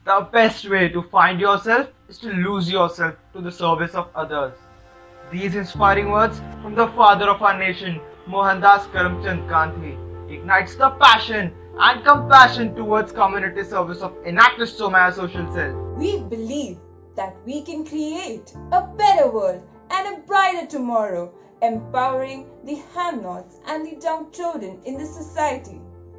The best way to find yourself is to lose yourself to the service of others. These inspiring words from the father of our nation, Mohandas Karamchand Gandhi, ignites the passion and compassion towards community service of Enactus Somaya Social Cell. We believe that we can create a better world and a brighter tomorrow, empowering the have-nots and the downtrodden in the society.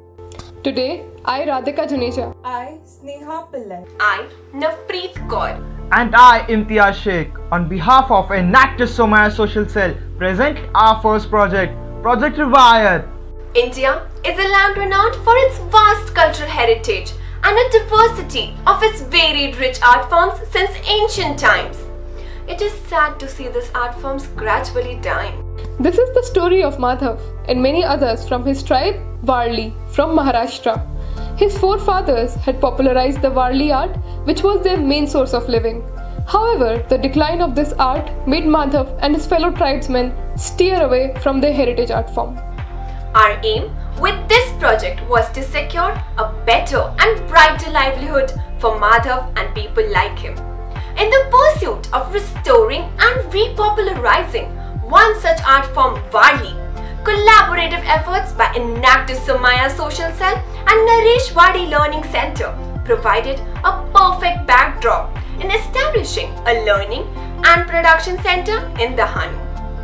Today, I, Radhika Juneja. I, Sneha Pillai. I, Navpreet Kaur. And I, Imtiaz Sheikh, on behalf of Enactus Somaya Social Cell, present our first project, Project Rivayat. India is a land renowned for its vast cultural heritage and a diversity of its varied rich art forms since ancient times. It is sad to see these art forms gradually dying. This is the story of Madhav and many others from his tribe, Warli, from Maharashtra. His forefathers had popularized the Warli art, which was their main source of living. However, the decline of this art made Madhav and his fellow tribesmen steer away from their heritage art form. Our aim with this project was to secure a better and brighter livelihood for Madhav and people like him. In the pursuit of restoring and repopularizing one such art form, Warli, collaborative efforts by Enactus Somaya Social Cell and Naresh Wadi Learning Center provided a perfect backdrop in establishing a learning and production center in the Hanu.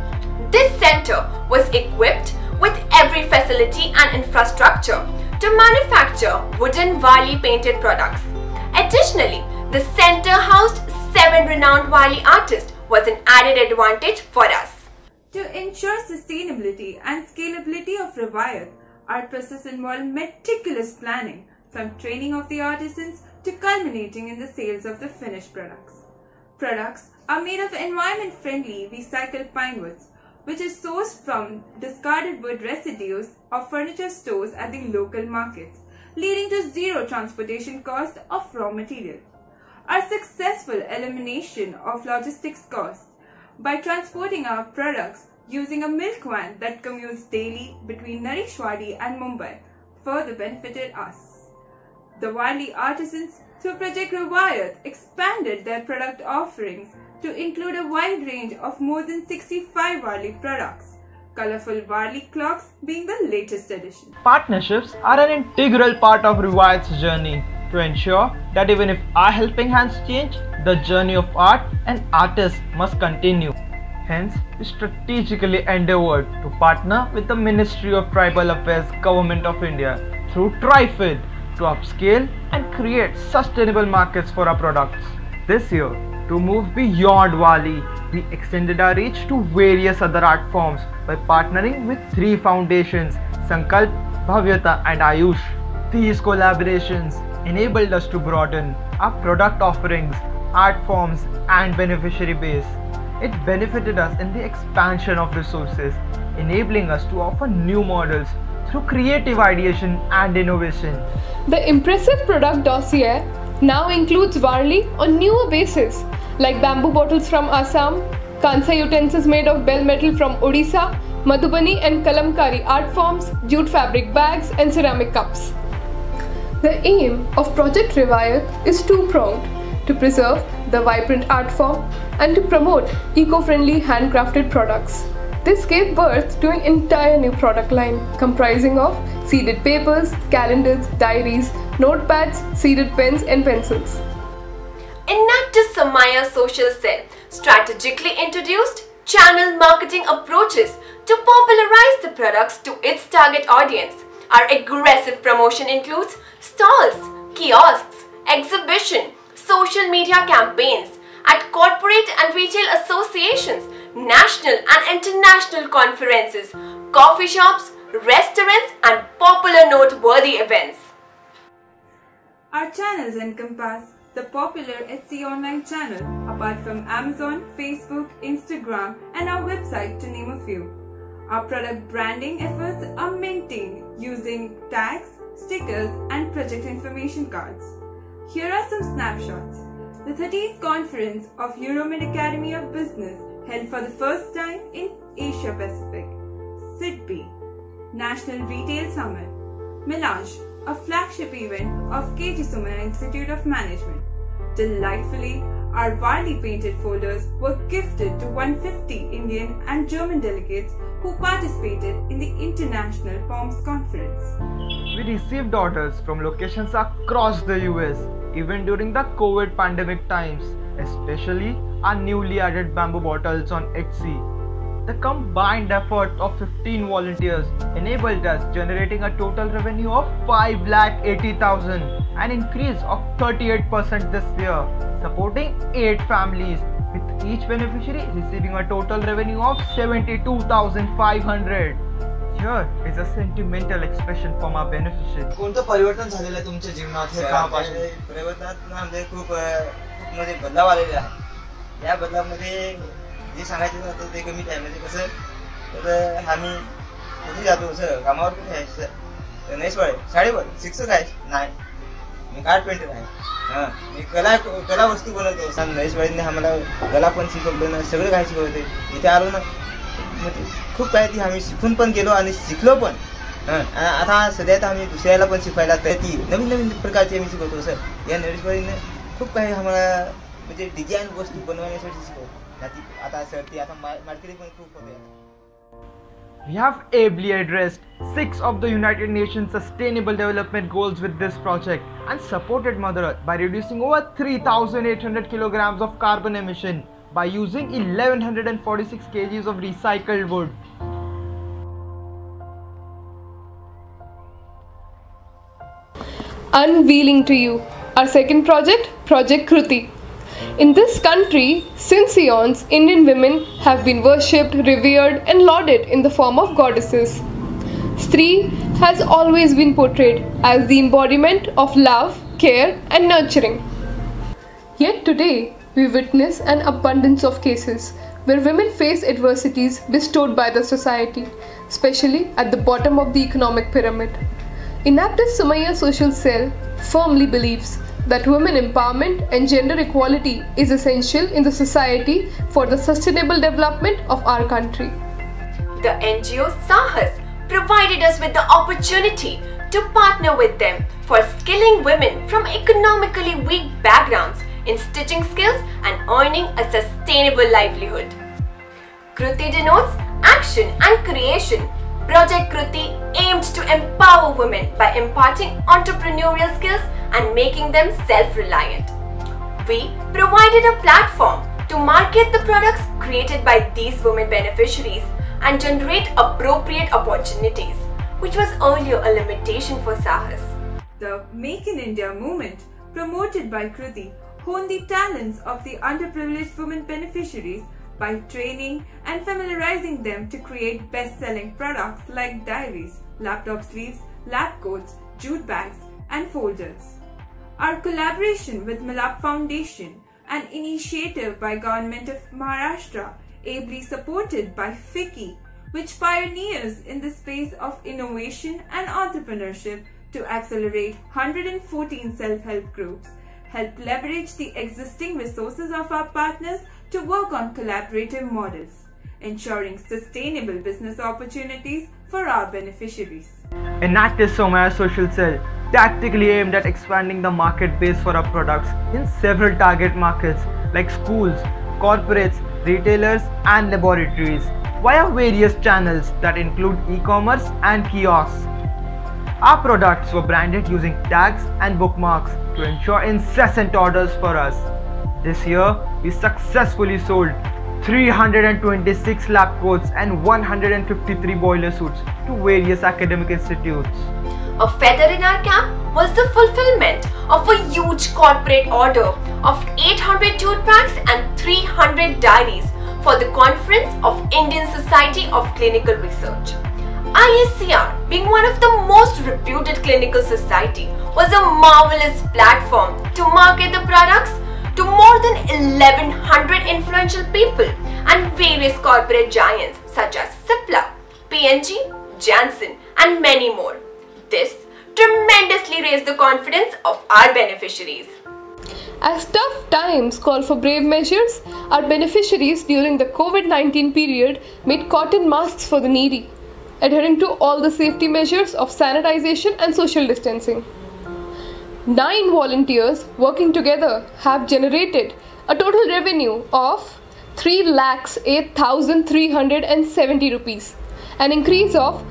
This center was equipped with every facility and infrastructure to manufacture wooden Warli painted products. Additionally, the center housed 7 renowned Warli artists, was an added advantage for us. To ensure sustainability and scalability of Rivayat, our process involved meticulous planning, from training of the artisans to culminating in the sales of the finished products. Products are made of environment-friendly recycled pine woods, which is sourced from discarded wood residues of furniture stores at the local markets, leading to zero transportation cost of raw material. Our successful elimination of logistics costs by transporting our products using a milk van that commutes daily between Naresh Wadi and Mumbai further benefited us. The Warli artisans, through Project Rivayat, expanded their product offerings to include a wide range of more than 65 Warli products, colorful Warli clocks being the latest addition. Partnerships are an integral part of Rivayat's journey to ensure that even if our helping hands change, the journey of art and artists must continue. Hence, we strategically endeavored to partner with the Ministry of Tribal Affairs Government of India through TriFid to upscale and create sustainable markets for our products. This year, to move beyond Warli, we extended our reach to various other art forms by partnering with 3 foundations, Sankalp, Bhavyata and Ayush. These collaborations enabled us to broaden our product offerings, art forms and beneficiary base. It benefited us in the expansion of resources, enabling us to offer new models through creative ideation and innovation. The impressive product dossier now includes Warli on newer bases like bamboo bottles from Assam, Kansa utensils made of bell metal from Odisha, Madhubani and Kalamkari art forms, jute fabric bags and ceramic cups. The aim of Project Rivayat is two-pronged: to preserve the vibrant art form and to promote eco-friendly handcrafted products. This gave birth to an entire new product line comprising of seeded papers, calendars, diaries, notepads, seeded pens and pencils. Enactus Somaya Social Cell strategically introduced channel marketing approaches to popularize the products to its target audience. Our aggressive promotion includes stalls, kiosks, exhibition, social media campaigns at corporate and retail associations, national and international conferences, coffee shops, restaurants and popular noteworthy events. Our channels encompass the popular Etsy online channel, apart from Amazon, Facebook, Instagram and our website, to name a few. Our product branding efforts are maintained using tags, stickers and project information cards. Here are some snapshots. The 13th Conference of Euromid Academy of Business held for the first time in Asia Pacific. SIDBI, National Retail Summit. Melange, a flagship event of KG Somaiya Institute of Management. Delightfully, our Varli painted folders were gifted to 150 Indian and German delegates who participated in the International POMS conference. We received orders from locations across the US, even during the COVID pandemic times, especially our newly added bamboo bottles on Etsy. The combined effort of 15 volunteers enabled us generating a total revenue of 5,80,000, an increase of 38% this year, supporting 8 families, with each beneficiary receiving a total revenue of 72,500. Here is a sentimental expression from our beneficiaries. कोणतं परिवर्तन झालेलं आहे तुमच्या जीवनात हे कामापासून? परिवर्तनामध्ये खूप मध्ये बदलाव आलेले आहे. या बदलामध्ये जे सांगायचं होतं ते कमी आहे. म्हणजे कसं तर आम्ही कुठे जातो सर कामावर कुठे आहे सर नाही शाळेवर शिक्षक आहे नाही मी कारपेंटर आहे. मी कला वस्तू बनवतो. नरेशवाडीने आम्हाला कला पण शिकवलं ना सगळं काही शिकवते. इथे आलो ना म्हणजे खूप काही ती आम्ही शिकून पण गेलो आणि शिकलो पण. आता सध्या तर आम्ही दुसऱ्याला पण शिकवायला तर ती नवीन नवीन प्रकारची आम्ही शिकवतो सर. या नरेशवाडीने खूप काही आम्हाला म्हणजे डिझाईन वस्तू बनवण्यासाठी शिकवतो. आता सर ती आता मार्केटिंग पण खूप होते. We have ably addressed 6 of the United Nations Sustainable Development Goals with this project and supported Mother Earth by reducing over 3,800 kilograms of carbon emission by using 1,146 kgs of recycled wood. Unveiling to you our second project, Project Kruti. In this country, since eons, Indian women have been worshipped, revered and lauded in the form of goddesses. Stree has always been portrayed as the embodiment of love, care and nurturing. Yet today, we witness an abundance of cases where women face adversities bestowed by the society, especially at the bottom of the economic pyramid. Inaptus Somaiya Social Cell firmly believes that women empowerment and gender equality is essential in the society for the sustainable development of our country. The NGO Sahas provided us with the opportunity to partner with them for skilling women from economically weak backgrounds in stitching skills and earning a sustainable livelihood. Kruti denotes action and creation. Project Kruti aimed to empower women by imparting entrepreneurial skills and making them self-reliant. We provided a platform to market the products created by these women beneficiaries and generate appropriate opportunities, which was earlier a limitation for Sahas. The Make in India movement, promoted by Kruti, honed the talents of the underprivileged women beneficiaries by training and familiarizing them to create best-selling products like diaries, laptop sleeves, lab coats, jute bags, and folders. Our collaboration with Milap Foundation, an initiative by Government of Maharashtra, ably supported by FICCI, which pioneers in the space of innovation and entrepreneurship to accelerate 114 self-help groups, help leverage the existing resources of our partners to work on collaborative models, ensuring sustainable business opportunities for our beneficiaries. Inaptus Somaiya Social Cell tactically aimed at expanding the market base for our products in several target markets like schools, corporates, retailers and laboratories via various channels that include e-commerce and kiosks. Our products were branded using tags and bookmarks to ensure incessant orders for us. This year, we successfully sold 326 lab coats and 153 boiler suits to various academic institutes. A feather in our cap was the fulfillment of a huge corporate order of 800 tote bags and 300 diaries for the Conference of Indian Society of Clinical Research. ISCR, being one of the most reputed clinical society, was a marvelous platform to market the products to more than 1100 influential people and various corporate giants such as Cipla, P&G, Janssen and many more. This tremendously raised the confidence of our beneficiaries. As tough times call for brave measures, our beneficiaries during the COVID-19 period made cotton masks for the needy. adhering to all the safety measures of sanitization and social distancing. 9 volunteers working together have generated a total revenue of 3,08,370 rupees, an increase of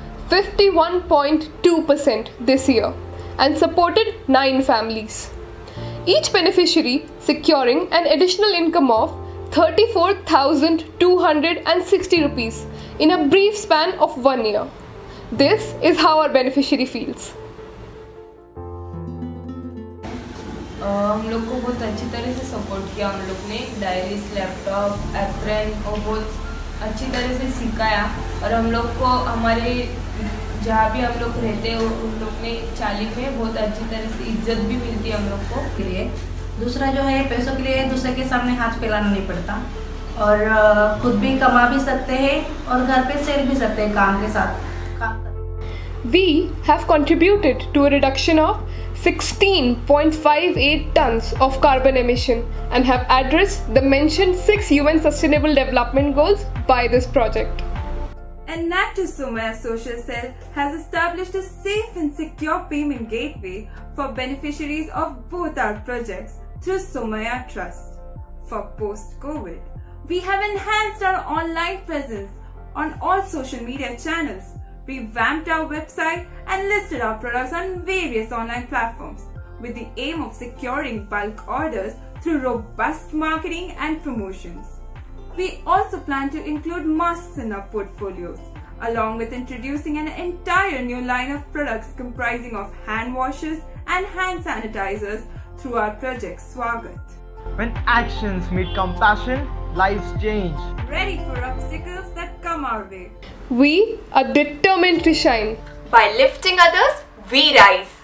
51.2% this year, and supported 9 families, each beneficiary securing an additional income of 34,260 rupees in a brief span of 1 year. This is how our beneficiary feels. हम लोग को बहुत अच्छी तरह से support किया। हम लोग ने डायरीज, लैपटॉप, एप्रन और बहुत अच्छी तरह से सिखाया, और हम लोग को हमारे जहाँ भी हम लोग रहते हैं उन लोग ने चाली में बहुत अच्छी तरह से इज्जत भी मिलती है हम लोग को। के लिए दूसरा जो है, पैसों के लिए दूसरे के सामने हाथ फैलाना नहीं पड़ता, और खुद भी कमा भी सकते हैं और घर पे सेल भी सकते हैं काम के साथ काम कर। We have contributed to a reduction of 16.58 tons of carbon emission and have addressed the mentioned 6 UN Sustainable Development Goals by this project. Enactus Somaya Social Cell has established a safe and secure payment gateway for beneficiaries of both our projects through Somaya Trust. For post-COVID, we have enhanced our online presence on all social media channels, revamped our website and listed our products on various online platforms with the aim of securing bulk orders through robust marketing and promotions. We also plan to include masks in our portfolios, along with introducing an entire new line of products comprising of hand washes and hand sanitizers through our project Swagat. When actions meet compassion, lives change. Ready for obstacles that come our way. We are determined to shine. By lifting others, we rise.